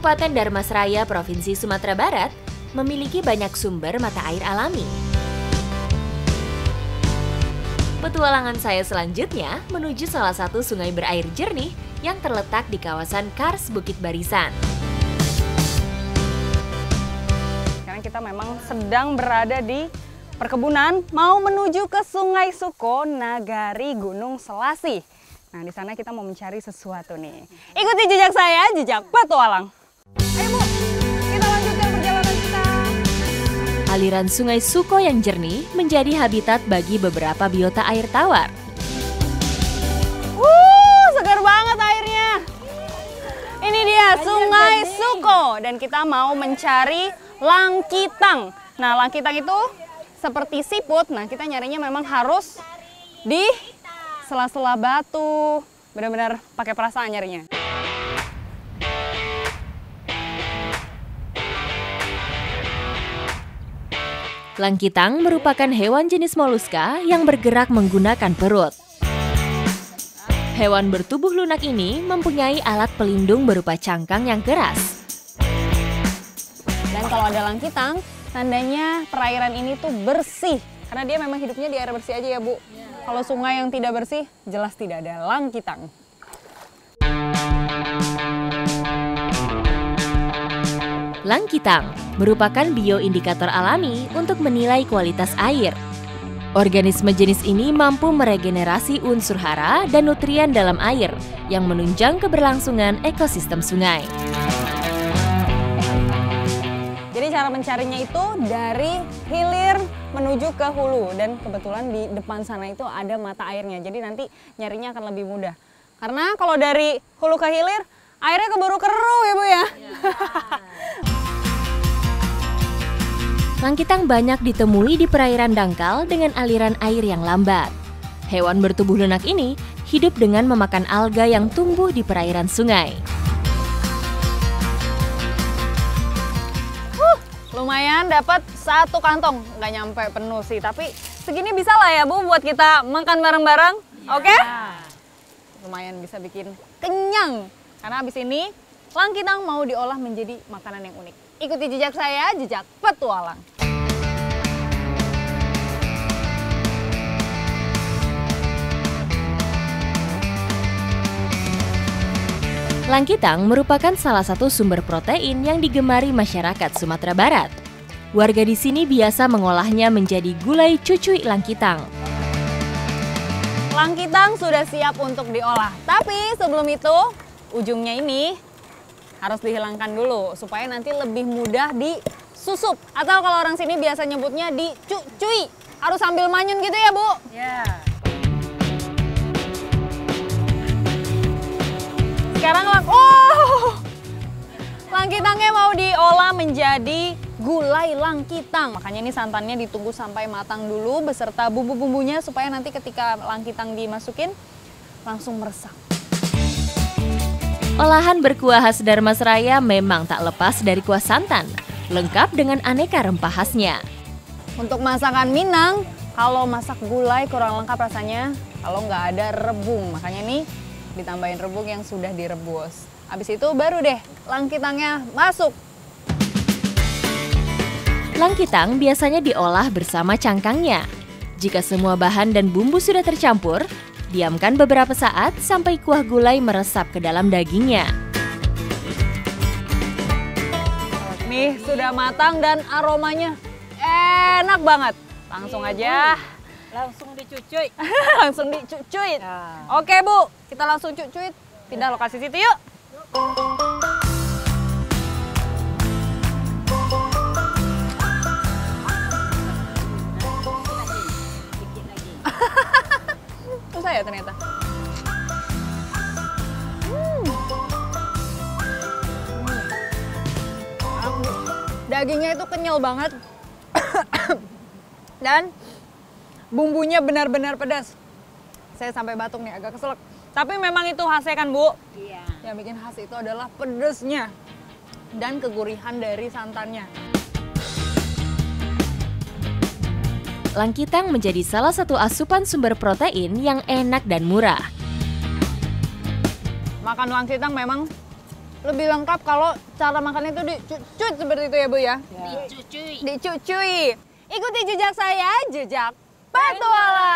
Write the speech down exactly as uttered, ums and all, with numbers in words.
Kabupaten Dharmasraya, Provinsi Sumatera Barat, memiliki banyak sumber mata air alami. Petualangan saya selanjutnya menuju salah satu sungai berair jernih yang terletak di kawasan Kars Bukit Barisan. Sekarang kita memang sedang berada di perkebunan, mau menuju ke Sungai Suko, Nagari Gunung Selasih. Nah, di sana kita mau mencari sesuatu nih. Ikuti jejak saya, jejak petualang. Ayo Bu, kita lanjutkan perjalanan kita. Aliran Sungai Suko yang jernih menjadi habitat bagi beberapa biota air tawar. Wuh, segar banget airnya. Ini dia Sungai Suko dan kita mau mencari langkitang. Nah, langkitang itu seperti siput. Nah, kita nyarinya memang harus di sela-sela batu, benar-benar pakai perasaan nyarinya. Langkitang merupakan hewan jenis moluska yang bergerak menggunakan perut. Hewan bertubuh lunak ini mempunyai alat pelindung berupa cangkang yang keras. Dan kalau ada langkitang, tandanya perairan ini tuh bersih. Karena dia memang hidupnya di air bersih aja ya Bu. Kalau sungai yang tidak bersih, jelas tidak ada langkitang. Langkitang merupakan bioindikator alami untuk menilai kualitas air. Organisme jenis ini mampu meregenerasi unsur hara dan nutrien dalam air yang menunjang keberlangsungan ekosistem sungai. Jadi cara mencarinya itu dari hilir menuju ke hulu, dan kebetulan di depan sana itu ada mata airnya. Jadi nanti nyarinya akan lebih mudah. Karena kalau dari hulu ke hilir, airnya keburu keruh ya Bu ya. Langkitang banyak ditemui di perairan dangkal dengan aliran air yang lambat. Hewan bertubuh lunak ini hidup dengan memakan alga yang tumbuh di perairan sungai. Lumayan dapat satu kantong, nggak nyampe penuh sih, tapi segini bisa lah ya Bu buat kita makan bareng-bareng, ya. Oke? Lumayan bisa bikin kenyang, karena habis ini langkitang mau diolah menjadi makanan yang unik. Ikuti jejak saya, jejak petualang. Langkitang merupakan salah satu sumber protein yang digemari masyarakat Sumatera Barat. Warga di sini biasa mengolahnya menjadi gulai cucuy langkitang. Langkitang sudah siap untuk diolah, tapi sebelum itu ujungnya ini harus dihilangkan dulu supaya nanti lebih mudah disusup. Atau kalau orang sini biasa nyebutnya dicucuy. Harus sambil manyun gitu ya Bu? Ya. Sekarang lang oh, langkitangnya mau diolah menjadi gulai langkitang. Makanya ini santannya ditunggu sampai matang dulu beserta bumbu-bumbunya supaya nanti ketika langkitang dimasukin langsung meresap. Olahan berkuah khas Dharmasraya memang tak lepas dari kuah santan, lengkap dengan aneka rempah khasnya. Untuk masakan Minang, kalau masak gulai kurang lengkap rasanya kalau nggak ada rebung. Makanya nih ditambahin rebung yang sudah direbus. Habis itu baru deh langkitangnya masuk. Langkitang biasanya diolah bersama cangkangnya. Jika semua bahan dan bumbu sudah tercampur, diamkan beberapa saat sampai kuah gulai meresap ke dalam dagingnya. Nih sudah matang dan aromanya enak banget. Langsung aja. Langsung dicucuy. Langsung dicucuit. Nah. Oke Bu, kita langsung cucuit. Pindah lokasi situ yuk. Susah ya ternyata. Hmm. Dagingnya itu kenyal banget. Dan bumbunya benar-benar pedas. Saya sampai batuk nih, agak keselak. Tapi memang itu khasnya kan Bu? Iya. Yang bikin khas itu adalah pedesnya dan kegurihan dari santannya. Langkitang menjadi salah satu asupan sumber protein yang enak dan murah. Makan langkitang memang lebih lengkap kalau cara makannya itu dicucut seperti itu ya Bu ya. Dicucui. Dicucui. Ikuti jejak saya, jejak petualang.